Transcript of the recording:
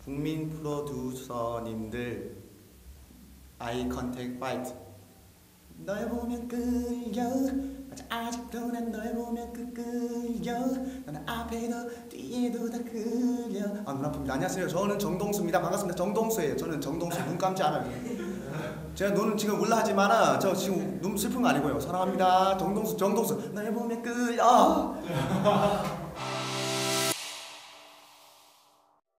국민 프로듀서님들 아이 컨택 파이트. 널 보면 끌려. 맞아, 아직도 난 널 보면 끌려. 나는 앞에도 뒤에도 다 끌려. 아, 눈 아픕니다. 안녕하세요. 저는 정동수입니다. 반갑습니다. 정동수예요. 저는 정동수. 눈 감지 않아요. 제가 눈은 지금 울라하지만 저 지금 눈 슬픈 거 아니고요. 사랑합니다. 정동수. 널 보면 끌려.